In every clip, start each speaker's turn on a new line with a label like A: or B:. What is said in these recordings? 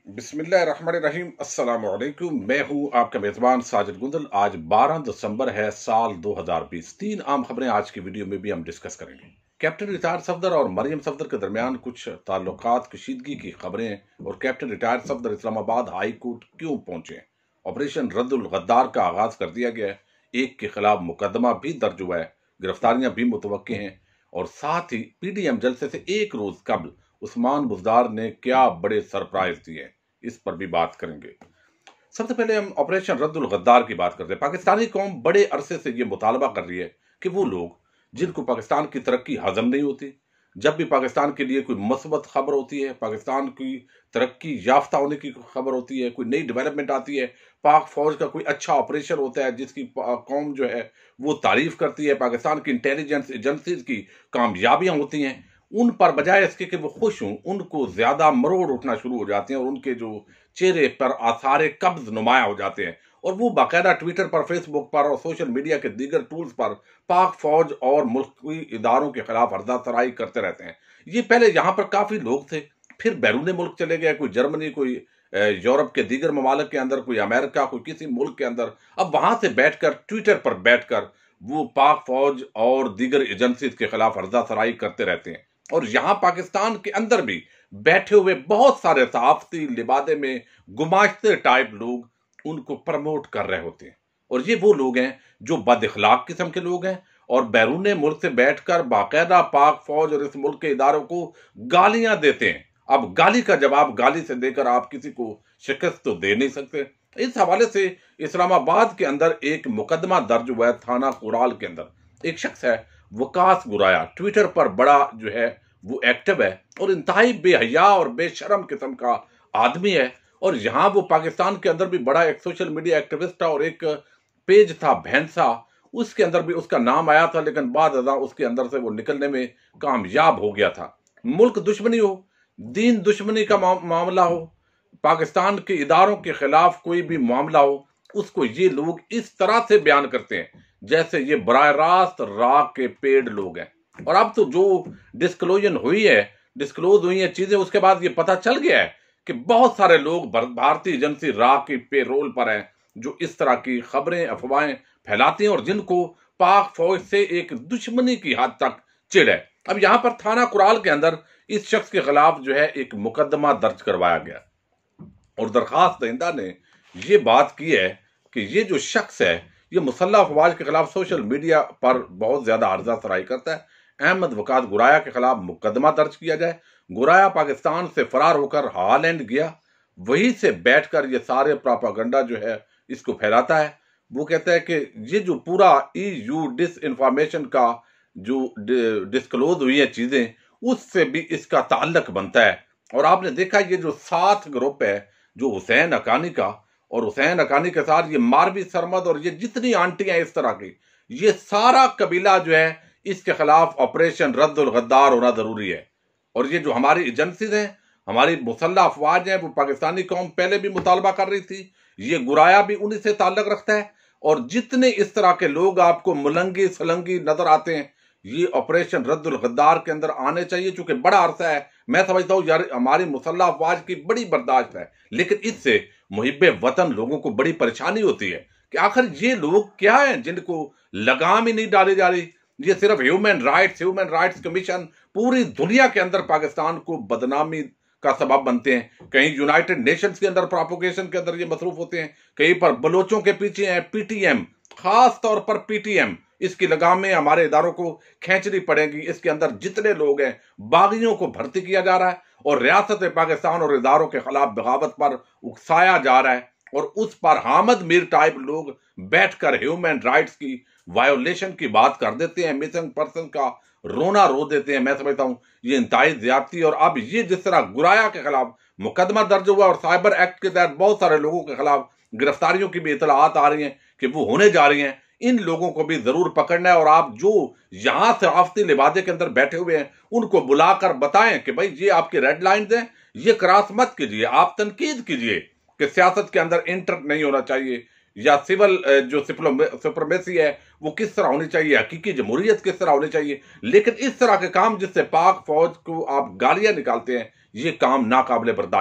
A: बिस्मिल्लाहिर्रहमानिर्रहीम। अस्सलाम वालेकुम। मैं हूं आपका मेजबान साजिद गुंदल। आज 12 दिसंबर है साल 2020। 3 आम खबरें आज की वीडियो में भी हम डिस्कस करेंगे। कैप्टन रिटायर सफदर और मरियम सफदर के दरमियान कुछ ताल्लुकात कशीदगी की खबरें और captain retire Safdar Islamabad high court क्यों पहुंचे। ऑपरेशन रद्दुल गद्दार का आगाज कर दिया गया है। एक के खिलाफ मुकदमा भी दर्ज हुआ है, गिरफ्तारियां भी मुतवक्के हैं और साथ ही पीडीएम जलसे से एक रोज कबल उस्मान बुजदार ने क्या बड़े सरप्राइज दिए, इस पर भी बात करेंगे। सबसे पहले हम ऑपरेशन रद्दुल गद्दार की बात करते हैं। पाकिस्तानी कौम बड़े अरसे से यह मुतालबा कर रही है कि वो लोग जिनको पाकिस्तान की तरक्की हजम नहीं होती, जब भी पाकिस्तान के लिए कोई मुस्बत खबर होती है, पाकिस्तान की तरक्की याफ्ता होने की खबर होती है, कोई नई डेवलपमेंट आती है, पाक फौज का कोई अच्छा ऑपरेशन होता है जिसकी कौम जो है वो तारीफ करती है, पाकिस्तान की इंटेलिजेंस एजेंसीज की कामयाबियां होती हैं, उन पर बजाय इसके कि वो खुश हों, उनको ज्यादा मरोड़ उठना शुरू हो जाते हैं और उनके जो चेहरे पर आसार कब्ज नुमाया हो जाते हैं और वो बाकायदा ट्विटर पर, फेसबुक पर और सोशल मीडिया के दीगर टूल्स पर पाक फौज और मुल्की इदारों के खिलाफ अर्दासराई करते रहते हैं। ये पहले यहाँ पर काफी लोग थे, फिर बैरून मुल्क चले गए, कोई जर्मनी, कोई यूरोप के दीगर ममालिक के अंदर, कोई अमेरिका, कोई किसी मुल्क के अंदर। अब वहां से बैठकर ट्विटर पर बैठकर वो पाक फौज और दीगर एजेंसी के खिलाफ अर्दासराई करते रहते हैं। और यहां पाकिस्तान के अंदर भी बैठे हुए बहुत सारे सहाफती लिबादे में गुमाश्ते टाइप लोग उनको प्रमोट कर रहे होते हैं और ये वो लोग हैं जो बद इखलाक किस्म के लोग हैं और बैरून मुल्क से बैठकर बाकायदा पाक फौज और इस मुल्क के इदारों को गालियां देते हैं। अब गाली का जवाब गाली से देकर आप किसी को शिकस्त तो दे नहीं सकते। इस हवाले से इस्लामाबाद के अंदर एक मुकदमा दर्ज हुआ है थाना कुराल के अंदर। एक शख्स है वकास गुराया, ट्विटर पर बड़ा जो है वो एक्टिव है और इंतहाई बेहया और बेशरम किस्म का आदमी है। और यहां वो पाकिस्तान के अंदर भी बड़ा एक सोशल मीडिया एक्टिविस्ट था और एक पेज था भैंसा, उसके अंदर भी उसका नाम आया था, लेकिन बाद उसके अंदर से वो निकलने में कामयाब हो गया था। मुल्क दुश्मनी हो, दीन दुश्मनी का मामला हो, पाकिस्तान के इदारों के खिलाफ कोई भी मामला हो, उसको ये लोग इस तरह से बयान करते हैं जैसे ये बराह रास्त राह के पेड़ लोग हैं। और अब तो जो डिस्क्लोज हुई है चीजें, उसके बाद ये पता चल गया है कि बहुत सारे लोग भारतीय एजेंसी राह की पेरोल पर हैं जो इस तरह की खबरें अफवाहें फैलाती हैं और जिनको पाक फौज से एक दुश्मनी की हद तक चिढ़ है। अब यहां पर थाना कुराल के अंदर इस शख्स के खिलाफ जो है एक मुकदमा दर्ज करवाया गया और दरखास्त दहिंदा ने ये बात की है कि ये जो शख्स है ये मुसल्लह अफवाज के खिलाफ सोशल मीडिया पर बहुत ज्यादा अर्दासराई करता है। अहमद वकास गुराया के खिलाफ मुकदमा दर्ज किया जाए। गुराया पाकिस्तान से फरार होकर हॉलैंड गया, वहीं से बैठकर ये सारे प्रोपागंडा जो है इसको फैलाता है। वो कहता है कि ये जो पूरा EU डिस इंफॉर्मेशन का जो डिस्क्लोज हुई है चीजें, उससे भी इसका ताल्लुक बनता है। और आपने देखा ये जो 7 ग्रुप है जो हुसैन हकानी का, और हुसैन हकानी के साथ ये मारवी सरमद और ये जितनी आंटियां इस तरह की, ये सारा कबीला जो है इसके खिलाफ ऑपरेशन रद्दुल गद्दार होना जरूरी है। और ये जो हमारी एजेंसीज हैं, हमारी मुसल्लह अफवाज हैं, वो पाकिस्तानी कौम पहले भी मुतालबा कर रही थी, ये गुराया भी उन्हीं से ताल्लुक रखता है। और जितने इस तरह के लोग आपको मुलंगी सलंगी नजर आते हैं, ये ऑपरेशन रद्दुल गद्दार के अंदर आने चाहिए। चूंकि बड़ा अरसा है, मैं समझता हूं यार हमारी मुसल्लह अफवाज की बड़ी बर्दाश्त है, लेकिन इससे मुहिब्बे वतन लोगों को बड़ी परेशानी होती है कि आखिर ये लोग क्या हैं जिनको लगाम ही नहीं डाली जा रही। ये सिर्फ ह्यूमन राइट्स कमीशन पूरी दुनिया के अंदर पाकिस्तान को बदनामी का सबब बनते हैं। कहीं यूनाइटेड नेशंस के अंदर प्रोपोगेशन के अंदर ये मसरूफ होते हैं, कहीं पर बलोचों के पीछे हैं पीटीएम, खास तौर पर पीटीएम। इसकी लगामें हमारे इदारों को खींचनी पड़ेगी। इसके अंदर जितने लोग हैं बागियों को भर्ती किया जा रहा है और रियासत पाकिस्तान और इदारों के खिलाफ बगावत पर उकसाया जा रहा है और उस पर हामिद मीर टाइप लोग बैठकर ह्यूमन राइट्स की वायोलेशन की बात कर देते हैं, मिसिंग पर्सन का रोना रो देते हैं। मैं समझता हूं ये इंतहाई ज्यादती। और अब ये जिस तरह गुराया के खिलाफ मुकदमा दर्ज हुआ और साइबर एक्ट के तहत बहुत सारे लोगों के खिलाफ गिरफ्तारियों की भी इतलात आ रही हैं कि वो होने जा रही हैं, इन लोगों को भी जरूर पकड़ना है। और आप जो यहां सहाफती लिबादे के अंदर बैठे हुए हैं उनको बुलाकर बताएं कि भाई ये आपके रेड लाइन्स हैं, ये क्रॉस मत कीजिए। आप तनकीद कीजिए कि सियासत के अंदर इंटर नहीं होना चाहिए, या सिविल जो सुप्रीमेसी है वो किस तरह होनी चाहिए, हकीकी जमहूरियत किस तरह होनी चाहिए। लेकिन इस तरह के काम जिससे पाक फौज को आप गालियां निकालते हैं, ये काम नाकाबिले बर्दाश्त है।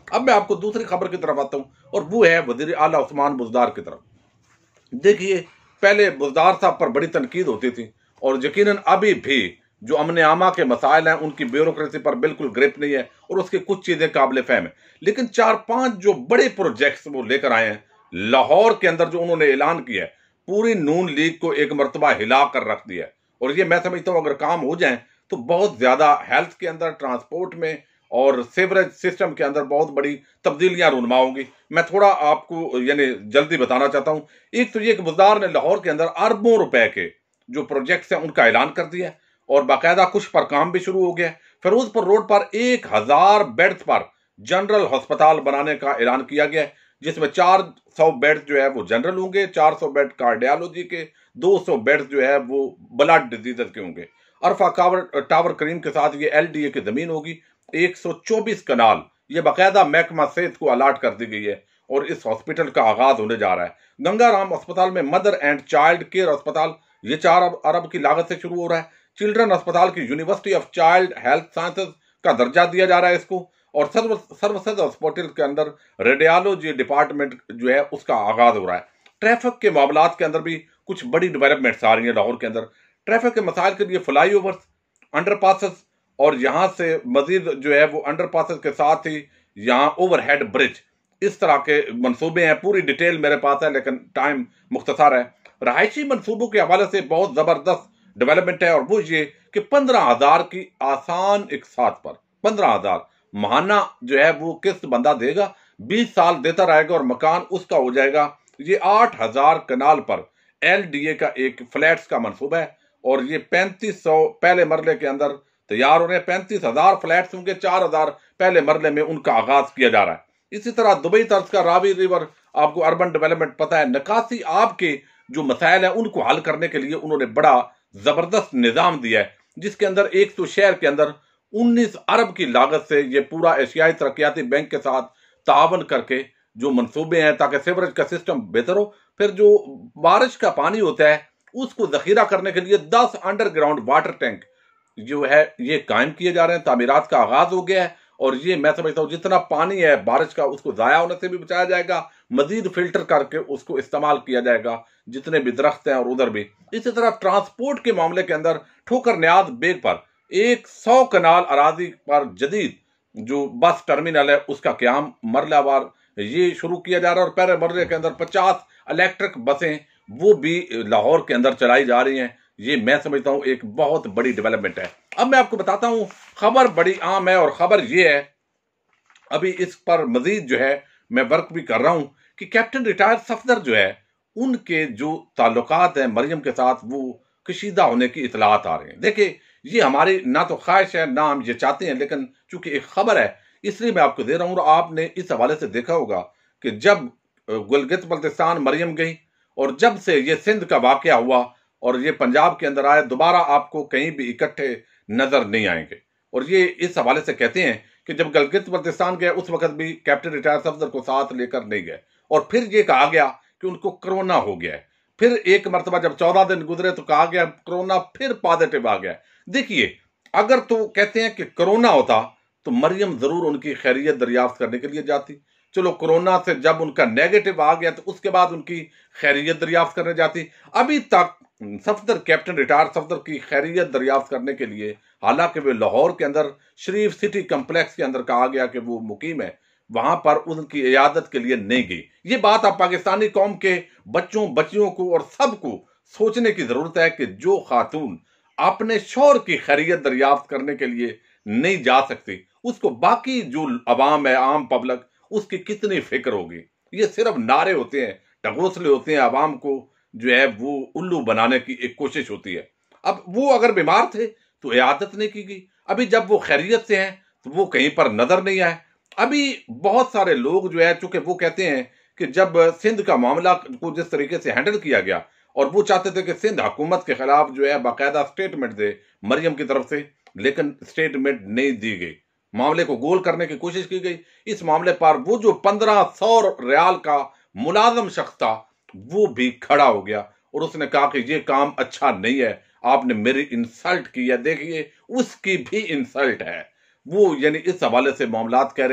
A: अब मैं आपको दूसरी खबर की तरफ आता हूं और वो है वजीर आला उस्मान बुज़दार की तरफ। देखिए, पहले बुज़दार साहब पर बड़ी तनकीद होती थी और यकीनन अभी भी जो अमन आमा के मसाइल हैं उनकी ब्यूरोक्रेसी पर बिल्कुल ग्रिप नहीं है और उसकी कुछ चीजें काबिल फहम है। लेकिन 4-5 जो बड़े प्रोजेक्ट्स वो लेकर आए हैं लाहौर के अंदर, जो उन्होंने ऐलान किया है, पूरी नून लीग को एक मरतबा हिला कर रख दिया है। और ये मैं समझता हूं अगर काम हो जाए तो बहुत ज्यादा हेल्थ के अंदर, ट्रांसपोर्ट में और सीवरेज सिस्टम के अंदर बहुत बड़ी तब्दीलियां रूनमा होंगी। मैं थोड़ा आपको यानी जल्दी बताना चाहता हूं। एक तो ये कि बुज़दार ने लाहौर के अंदर अरबों रुपए के जो प्रोजेक्ट्स हैं उनका ऐलान कर दिया और बाकायदा कुछ पर काम भी शुरू हो गया। फिरोजपुर रोड पर 1000 बेड्स पर जनरल अस्पताल बनाने का ऐलान किया गया है, जिसमें 400 बेड जो है वो जनरल होंगे, 400 बेड कार्डियोलॉजी के, 200 बेड जो है वो ब्लड डिजीजेस के होंगे। अरफा टावर करीम के साथ ये LDA की जमीन होगी। 124 कनाल ये बाकायदा महकमा सेहत को अलाट कर दी गई है और इस हॉस्पिटल का आगाज होने जा रहा है। गंगाराम अस्पताल में मदर एंड चाइल्ड केयर अस्पताल ये 4 अरब की लागत से शुरू हो रहा है। चिल्ड्रन अस्पताल की university of child health sciences का दर्जा दिया जा रहा है इसको। और सर्वसद हॉस्पिटल के अंदर रेडियोलॉजी डिपार्टमेंट जो है उसका आगाज हो रहा है। ट्रैफिक के मामलात के अंदर भी कुछ बड़ी डेवलपमेंट्स आ रही है लाहौर के अंदर। ट्रैफिक के मसाइल के लिए फ्लाईओवर्स, अंडरपासेस और यहां से मजीद जो है वो अंडरपासेस के साथ ही यहां ओवरहेड ब्रिज, इस तरह के मंसूबे हैं। पूरी डिटेल मेरे पास है लेकिन टाइम मुख्तसर है। रहायशी मंसूबों के हवाले से बहुत जबरदस्त डेवलपमेंट है और वो ये कि 15,000 की आसान एक साथ पर 15,000 महाना जो है वो किस्त बंदा देगा, 20 साल देता रहेगा और मकान उसका हो जाएगा। ये 8,000 कनाल पर LDA का एक फ्लैट्स का मंसूबा है और ये 3500 पहले मरले के अंदर तैयार हो रहे हैं। 35,000 फ्लैट्स होंगे, 4,000 पहले मरले में उनका आगाज किया जा रहा है। इसी तरह दुबई तर्ज का रावी रिवर, आपको अर्बन डेवलपमेंट पता है, निकासी आपके जो मसाइल है उनको हल करने के लिए उन्होंने बड़ा जबरदस्त निजाम दिया है, जिसके अंदर एक तो शहर के अंदर 19 अरब की लागत से ये पूरा एशियाई तरक्याती बैंक के साथ तावन करके जो मंसूबे हैं ताकि सीवरेज का सिस्टम बेहतर हो। फिर जो बारिश का पानी होता है उसको जखीरा करने के लिए 10 अंडरग्राउंड वाटर टैंक जो है ये कायम किए जा रहे हैं। तामीरात का आगाज हो गया है और ये मैं समझता हूं जितना पानी है बारिश का उसको जाया होने से भी बचाया जाएगा, मजीद फिल्टर करके उसको इस्तेमाल किया जाएगा जितने भी दरख्त हैं और उधर भी। इसी तरह ट्रांसपोर्ट के मामले के अंदर ठोकर न्याज बेग पर 100 कनाल अराजी पर जदीद जो बस टर्मिनल है उसका क्याम मरलावार ये शुरू किया जा रहा है और पहले मरले के अंदर 50 इलेक्ट्रिक बसें वो भी लाहौर के अंदर चलाई जा रही हैं। ये मैं समझता हूं एक बहुत बड़ी डेवलपमेंट है। अब मैं आपको बताता हूं, खबर बड़ी आम है और खबर ये है, अभी इस पर मजीद जो है मैं वर्क भी कर रहा हूं कि कैप्टन रिटायर्ड सफदर जो है उनके जो ताल्लुकात हैं मरियम के साथ वो कशीदा होने की इतलात आ रही हैं। देखिए, ये हमारी ना तो ख्वाहिश है ना हम ये चाहते हैं, लेकिन चूंकि एक खबर है इसलिए मैं आपको दे रहा हूं। और आपने इस हवाले से देखा होगा कि जब गिलगित बल्तिस्तान मरियम गई और जब से ये सिंध का वाकया हुआ और ये पंजाब के अंदर आए, दोबारा आपको कहीं भी इकट्ठे नजर नहीं आएंगे। और ये इस हवाले से कहते हैं कि जब गिलगित बल्तिस्तान गए उस वक्त भी कैप्टन रिटायर्ड सफदर को साथ लेकर नहीं गए और फिर ये कहा गया कि उनको कोरोना हो गया है। फिर एक मरतबा जब 14 दिन गुजरे तो कहा गया कोरोना फिर पॉजिटिव आ गया। देखिए, अगर तो कहते हैं कि कोरोना होता तो मरियम जरूर उनकी खैरियत दरियाफ्त करने के लिए जाती। चलो, कोरोना से जब उनका नेगेटिव आ गया तो उसके बाद उनकी खैरियत दरियाफ्त करने जाती। अभी तक सफदर, कैप्टन रिटायर्ड सफदर की खैरियत दरियाफ्त करने के लिए, हालांकि वे लाहौर के अंदर शरीफ सिटी कम्प्लेक्स के अंदर कहा गया कि वो मुकीम है, वहां पर उनकी इयादत के लिए नहीं गई। ये बात अब पाकिस्तानी कौम के बच्चों बच्चियों को और सबको सोचने की जरूरत है कि जो खातून अपने शौहर की खैरियत दरियाफ्त करने के लिए नहीं जा सकती उसको बाकी जो अवाम है, आम पब्लिक, उसकी कितनी फिक्र होगी। ये सिर्फ नारे होते हैं, ढगोसले होते हैं, अवाम को जो है वो उल्लू बनाने की एक कोशिश होती है। अब वो अगर बीमार थे तो इयादत नहीं की गई, अभी जब वो खैरियत से हैं तो वो कहीं पर नजर नहीं आए। अभी बहुत सारे लोग जो है, चूंकि वो कहते हैं कि जब सिंध का मामला को जिस तरीके से हैंडल किया गया और वो चाहते थे कि सिंध हुकूमत के खिलाफ जो है बाकायदा स्टेटमेंट दे मरियम की तरफ से, लेकिन स्टेटमेंट नहीं दी गई, मामले को गोल करने की कोशिश की गई। इस मामले पर वो जो 1500 रियाल का मुलाजम शख्स था वो भी खड़ा हो गया और उसने कहा कि ये काम अच्छा नहीं है, आपने मेरी इंसल्ट की है। देखिए, उसकी भी इंसल्ट है वो, यानी इस हवाले से मामलात कह रहे हैं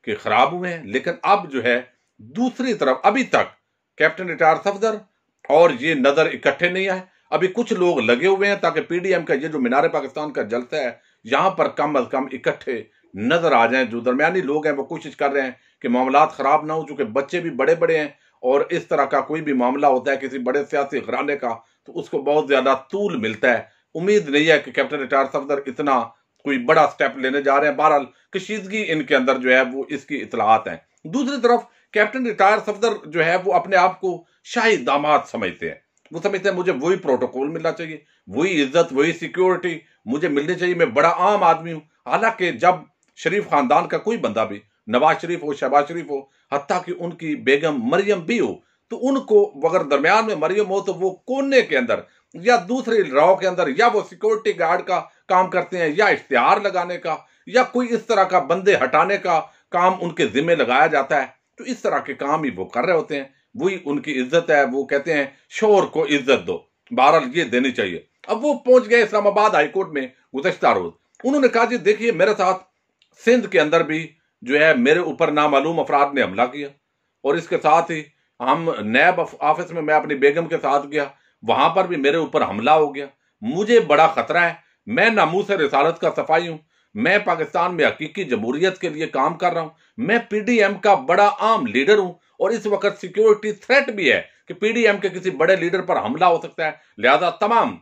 A: कि खराब हुए हैं, लेकिन अब जो है दूसरी तरफ अभी तक कैप्टन रिटायर सफदर और ये नजर इकट्ठे नहीं आए। अभी कुछ लोग लगे हुए हैं ताकि पीडीएम का ये जो मीनार पाकिस्तान का जलसा है यहां पर कम अज कम इकट्ठे नजर आ जाएं। जो दरमियानी लोग हैं वो कोशिश कर रहे हैं कि मामलात खराब ना हो, चूंकि बच्चे भी बड़े बड़े हैं और इस तरह का कोई भी मामला होता है किसी बड़े सियासी घराने का तो उसको बहुत ज्यादा तूल मिलता है। उम्मीद नहीं है कि कैप्टन रिटायर सफदर इतना कोई बड़ा स्टेप लेने जा रहे हैं। बहरहाल कशीदगी इनके अंदर जो है वो इसकी इतलात है। दूसरी तरफ कैप्टन रिटायर सफदर जो है वो अपने आप को शाही दामाद समझते हैं। वो समझते हैं मुझे वही प्रोटोकॉल मिलना चाहिए, वही इज्जत, वही सिक्योरिटी मुझे मिलनी चाहिए, मैं बड़ा आम आदमी हूं। हालांकि जब शरीफ खानदान का कोई बंदा भी, नवाज शरीफ हो, शहबाज शरीफ हो, हत्ता कि उनकी बेगम मरियम भी हो, तो उनको अगर दरमियान में मरियम हो तो वो कोने के अंदर या दूसरे राव के अंदर या वो सिक्योरिटी गार्ड का काम करते हैं या इश्तिहार लगाने का या कोई इस तरह का बंदे हटाने का काम उनके जिम्मे लगाया जाता है। तो इस तरह के काम ही वो कर रहे होते हैं, वही उनकी इज्जत है। वो कहते हैं शोर को इज्जत दो, बहरहाल ये देनी चाहिए। अब वो पहुंच गए इस्लामाबाद हाईकोर्ट में गुज़श्ता रोज। उन्होंने कहा जी देखिए मेरे साथ सिंध के अंदर भी जो है मेरे ऊपर नामालूम अफराद ने हमला किया और इसके साथ ही हम नैब ऑफिस में मैं अपनी बेगम के साथ गया, वहां पर भी मेरे ऊपर हमला हो गया। मुझे बड़ा खतरा है, मैं नामूस रिसालत का सफाई हूं, मैं पाकिस्तान में हकीकी जमहूरियत के लिए काम कर रहा हूं, मैं पीडीएम का बड़ा आम लीडर हूं और इस वक्त सिक्योरिटी थ्रेट भी है कि पीडीएम के किसी बड़े लीडर पर हमला हो सकता है। लिहाजा तमाम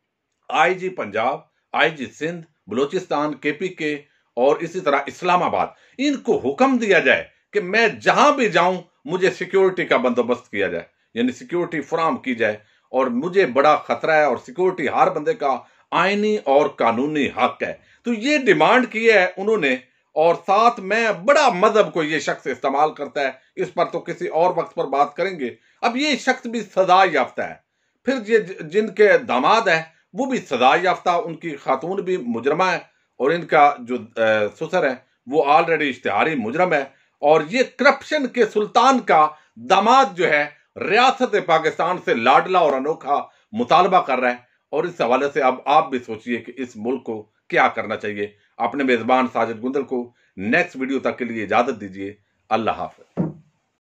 A: IG Punjab, IG Sindh, Balochistan, KPK और इसी तरह इस्लामाबाद, इनको हुक्म दिया जाए कि मैं जहां भी जाऊं मुझे सिक्योरिटी का बंदोबस्त किया जाए, यानी सिक्योरिटी फराम की जाए। और मुझे बड़ा खतरा है और सिक्योरिटी हर बंदे का आईनी और कानूनी हक है। तो ये डिमांड की है उन्होंने। और साथ में बड़ा मजहब को ये शख्स इस्तेमाल करता है, इस पर तो किसी और वक्त पर बात करेंगे। अब ये शख्स भी सजा याफ्ता है, फिर ये जिनके दामाद है वो भी सजा याफ्ता, उनकी खातून भी मुजरमा है और इनका जो ससुर है वो ऑलरेडी इश्तिहारी मुजरम है। और ये करप्शन के सुल्तान का दामाद जो है रियासत पाकिस्तान से लाडला और अनोखा मुतालबा कर रहा है। और इस हवाले से अब आप भी सोचिए कि इस मुल्क को क्या करना चाहिए। अपने मेजबान साजिद गुंदल को नेक्स्ट वीडियो तक के लिए इजाजत दीजिए। अल्लाह हाफ़िज़।